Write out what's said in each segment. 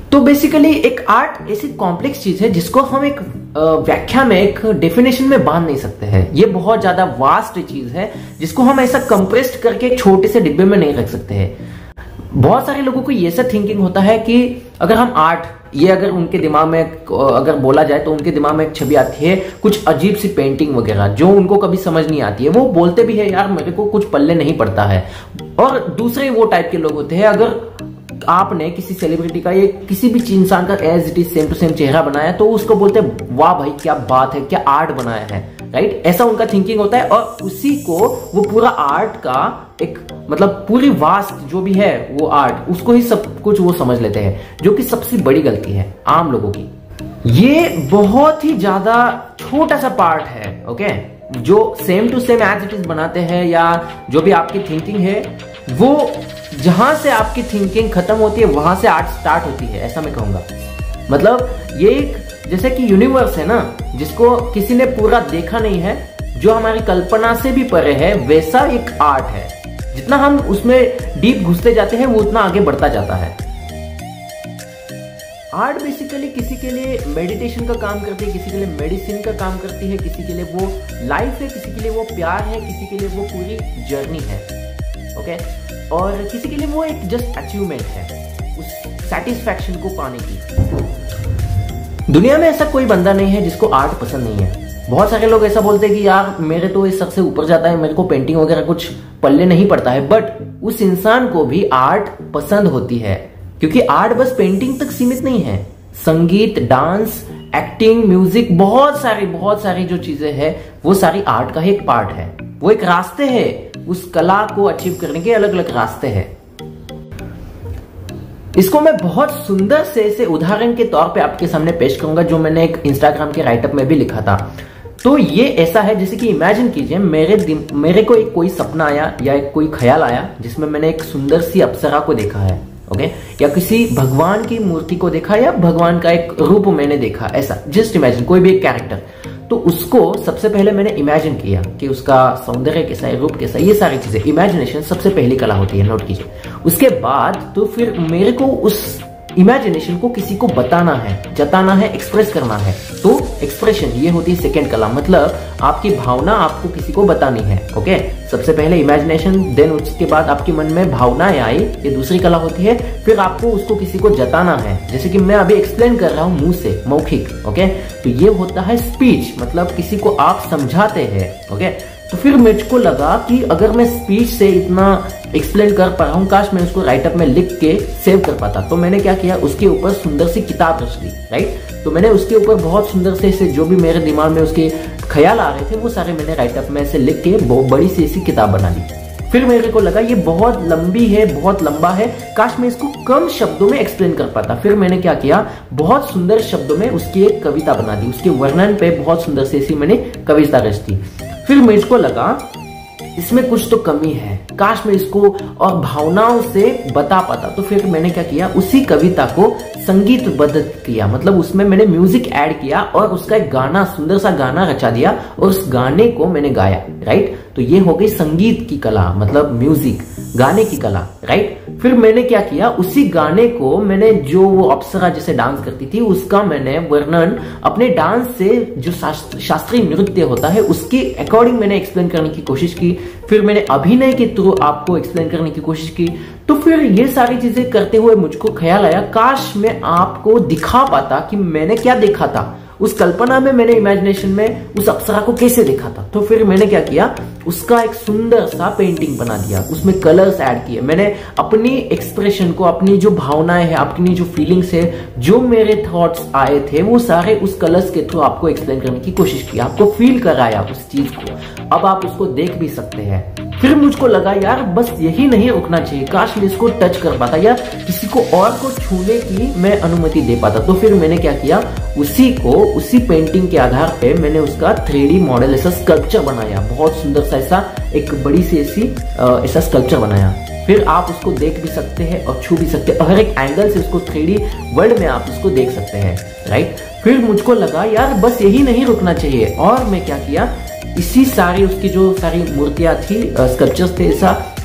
तो बेसिकली एक आर्ट ऐसी कॉम्प्लेक्स चीज है जिसको हम एक व्याख्या में, एक डेफिनेशन में बांध नहीं सकते हैं। ये बहुत ज्यादा वास्ट चीज है जिसको हम ऐसा कंप्रेस्ड करके एक छोटे से डिब्बे में नहीं रख सकते हैं। बहुत सारे लोगों को ये सब थिंकिंग होता है कि अगर हम आर्ट, ये अगर उनके दिमाग में अगर बोला जाए तो उनके दिमाग में एक छवि आती है कुछ अजीब सी पेंटिंग वगैरह जो उनको कभी समझ नहीं आती है। वो बोलते भी है यार मेरे को कुछ पल्ले नहीं पड़ता है। और दूसरे वो टाइप के लोग होते हैं, अगर आपने किसी सेलिब्रिटी का, ये किसी भी इंसान का as it is same to same चेहरा बनाया तो उसको बोलते हैं वाह भाई क्या बात है, क्या आर्ट बनाया है, राइट। ऐसा उनका थिंकिंग होता है और उसी को वो पूरा आर्ट का एक मतलब पूरी वास्ट जो भी है वो आर्ट, उसको ही सब कुछ वो समझ लेते हैं, जो कि सबसे बड़ी गलती है आम लोगों की। ये बहुत ही ज्यादा छोटा सा पार्ट है, ओके, जो same to same as it is बनाते हैं, या जो भी आपकी थिंकिंग है वो जहां से आपकी थिंकिंग खत्म होती है वहां से आर्ट स्टार्ट होती है, ऐसा मैं कहूंगा। मतलब ये एक जैसे कि यूनिवर्स है ना, जिसको किसी ने पूरा देखा नहीं है, जो हमारी कल्पना से भी परे है, वैसा एक आर्ट है। जितना हम उसमें डीप घुसते जाते हैं वो उतना आगे बढ़ता जाता है। आर्ट बेसिकली किसी के लिए मेडिटेशन का काम करती है, किसी के लिए मेडिसिन का काम करती है, किसी के लिए वो लाइफ है, किसी के लिए वो प्यार है, किसी के लिए वो पूरी जर्नी है, ओके। और किसी के लिए वो एक जस्ट अचीवमेंट है उस सेटिस्फैक्शन को पाने की। दुनिया में ऐसा कोई बंदा नहीं है जिसको आर्ट पसंद नहीं है। बहुत सारे लोग ऐसा बोलते हैं कि यार मेरे तो इस सबसे ऊपर जाता है, मेरे को पेंटिंग वगैरह कुछ पल्ले नहीं पड़ता है, बट उस इंसान को भी आर्ट पसंद होती है, क्योंकि आर्ट बस पेंटिंग तक सीमित नहीं है। संगीत, डांस, एक्टिंग, म्यूजिक, बहुत सारी जो चीजें हैं वो सारी आर्ट का ही एक पार्ट है। वो एक रास्ते हैं, उस कला को अचीव करने के अलग अलग रास्ते हैं। इसको मैं बहुत सुंदर से इसे उदाहरण के तौर पे आपके सामने पेश करूंगा, जो मैंने एक इंस्टाग्राम के राइटअप में भी लिखा था। तो ये ऐसा है जैसे कि इमेजिन कीजिए मेरे को एक कोई सपना आया या एक कोई ख्याल आया जिसमें मैंने एक सुंदर सी अप्सरा को देखा है, ओके, या किसी भगवान की मूर्ति को देखा, या भगवान का एक रूप मैंने देखा, ऐसा जस्ट इमेजिन कोई भी एक कैरेक्टर। तो उसको सबसे पहले मैंने इमेजिन किया कि उसका सौंदर्य कैसा है, रूप कैसा है, ये सारी चीजें। इमेजिनेशन सबसे पहली कला होती है, नोट कीजिए। उसके बाद तो फिर मेरे को उस इमेजिनेशन को किसी को बताना है, जताना है, एक्सप्रेस करना है। तो एक्सप्रेशन ये होती है सेकेंड कला, मतलब आपकी भावना आपको किसी को बतानी है, ओके। सबसे पहले इमेजिनेशन, देन उसके बाद आपके मन में भावनाएं आई, ये दूसरी कला होती है। फिर आपको उसको किसी को जताना है, जैसे कि मैं अभी एक्सप्लेन कर रहा हूं मुंह से, मौखिक, ओके। तो ये होता है स्पीच, मतलब किसी को आप समझाते हैं, ओके। तो फिर मुझको लगा कि अगर मैं स्पीच से इतना एक्सप्लेन कर पा रहा हूँ, काश मैं उसको राइटअप में लिख के सेव कर पाता। तो मैंने क्या किया, उसके ऊपर सुंदर सी किताब रच दी, राइट। तो मैंने उसके ऊपर बहुत सुंदर से जो भी मेरे दिमाग में उसके ख्याल आ रहे थे वो सारे मैंने राइटअप में से लिख के बहुत बड़ी सी ऐसी किताब बना दी। फिर मेरे को लगा ये बहुत लंबी है, बहुत लंबा है, काश मैं इसको कम शब्दों में एक्सप्लेन कर पाता। फिर मैंने क्या किया, बहुत सुंदर शब्दों में उसकी एक कविता बना दी, उसके वर्णन पे बहुत सुंदर से ऐसी मैंने कविता रच दी। फिर मुझको लगा इसमें कुछ तो कमी है, काश मैं इसको और भावनाओं से बता पाता। तो फिर मैंने क्या किया, उसी कविता को संगीतबद्ध किया, मतलब उसमें मैंने म्यूजिक ऐड किया और उसका एक गाना, सुंदर सा गाना रचा दिया और उस गाने को मैंने गाया, राइट। तो ये हो गई संगीत की कला, मतलब म्यूजिक, गाने की कला, राइट। फिर मैंने क्या किया, उसी गाने को मैंने, जो वो अप्सरा जैसे डांस करती थी उसका मैंने वर्णन अपने डांस से, जो शास्त्रीय नृत्य होता है उसके अकॉर्डिंग मैंने एक्सप्लेन करने की कोशिश की। फिर मैंने अभिनय के थ्रू आपको एक्सप्लेन करने की कोशिश की। तो फिर ये सारी चीजें करते हुए मुझको ख्याल आया, काश मैं आपको दिखा पाता कि मैंने क्या देखा था उस कल्पना में, मैंने इमेजिनेशन में उस अप्सरा को कैसे देखा था। तो फिर मैंने क्या किया, उसका एक सुंदर सा पेंटिंग बना दिया, उसमें कलर्स ऐड किए। मैंने अपनी एक्सप्रेशन को, अपनी जो भावनाएं हैं, अपनी जो फीलिंग्स है, जो मेरे थॉट्स आए थे वो सारे उस कलर्स के थ्रू आपको एक्सप्लेन करने की कोशिश की, आपको फील कराया उस चीज को। अब आप उसको देख भी सकते हैं। फिर मुझको लगा यार बस यही नहीं रुकना चाहिए, काश मैं इसको टच कर पाता या किसी को और को छूने की मैं अनुमति दे पाता। तो फिर मैंने क्या किया, उसी पेंटिंग के आधार पे मैंने उसका 3D मॉडल, ऐसा स्कल्पचर बनाया, बहुत सुंदर सा ऐसा एक बड़ी सी ऐसा स्कल्पचर बनाया। फिर आप उसको देख भी सकते हैं और छू भी सकते हैं, हर एक एंगल से उसको 3D वर्ल्ड में आप उसको देख सकते हैं, राइट। फिर मुझको लगा यार बस यही नहीं रुकना चाहिए, और मैं क्या किया, इसी सारी उसकी जो सारी मूर्तियां थी, स्कल्पचर्स थे, ऐसा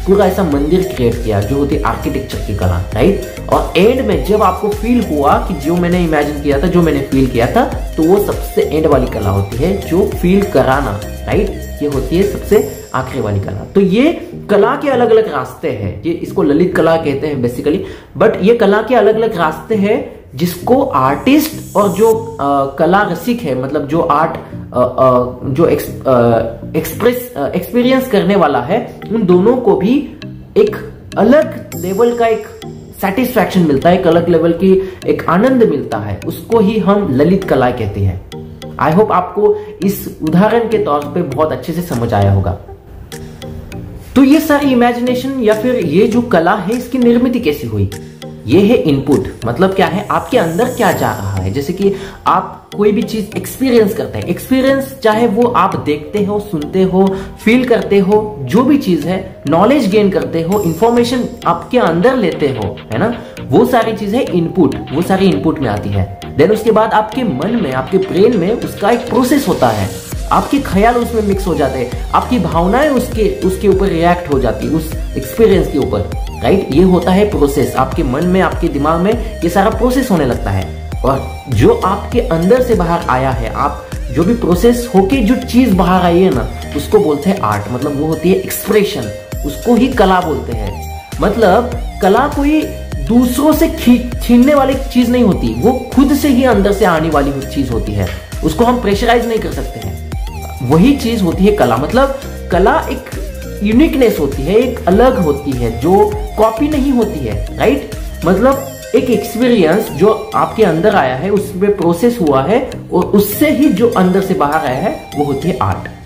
पूरा ऐसा मंदिर क्रिएट किया जो होती है आर्किटेक्चर की कला, राइट। और एंड में जब आपको फील हुआ कि जो मैंने इमेजिन किया था, जो मैंने फील किया था, तो वो सबसे एंड वाली कला होती है, जो फील कराना, राइट। ये होती है सबसे आखिरी वाली कला। तो ये कला के अलग अलग रास्ते हैं, ये इसको ललित कला कहते हैं बेसिकली, बट ये कला के अलग अलग रास्ते हैं जिसको आर्टिस्ट और जो कला रसिक है, मतलब जो आर्ट जो एक्सपीरियंस करने वाला है, उन दोनों को भी एक अलग लेवल का एक सेटिस्फैक्शन मिलता है, एक अलग लेवल की एक आनंद मिलता है, उसको ही हम ललित कला कहते हैं। आई होप आपको इस उदाहरण के तौर पे बहुत अच्छे से समझ आया होगा। तो ये सारी इमेजिनेशन या फिर ये जो कला है, इसकी निर्मित कैसी हुई? ये है इनपुट। मतलब क्या है, आपके अंदर क्या जा रहा है। जैसे कि आप कोई भी चीज एक्सपीरियंस करते हैं, एक्सपीरियंस चाहे वो आप देखते हो, सुनते हो, फील करते हो, जो भी चीज है, नॉलेज गेन करते हो, इंफॉर्मेशन आपके अंदर लेते हो, है ना, वो सारी चीज है इनपुट, वो सारी इनपुट में आती है। देन उसके बाद आपके मन में, आपके ब्रेन में उसका एक प्रोसेस होता है, आपके ख्याल उसमें मिक्स हो जाते हैं, आपकी भावनाएं उसके ऊपर रिएक्ट हो जाती है, उस एक्सपीरियंस के ऊपर, राइट। ये होता है प्रोसेस, आपके मन में, आपके दिमाग में ये सारा प्रोसेस होने लगता है। और जो आपके अंदर से बाहर आया है, आप जो भी प्रोसेस होके जो चीज बाहर आई है ना, उसको बोलते हैं आर्ट। मतलब वो होती है एक्सप्रेशन, उसको ही कला बोलते हैं। मतलब कला कोई दूसरों से छीनने वाली चीज नहीं होती, वो खुद से ही अंदर से आने वाली चीज होती है, उसको हम प्रेशराइज नहीं कर सकते हैं। वही चीज होती है कला। मतलब कला एक यूनिकनेस होती है, एक अलग होती है, जो कॉपी नहीं होती है, राइट। मतलब एक एक्सपीरियंस जो आपके अंदर आया है, उसमें प्रोसेस हुआ है, और उससे ही जो अंदर से बाहर आया है, वो होती है आर्ट।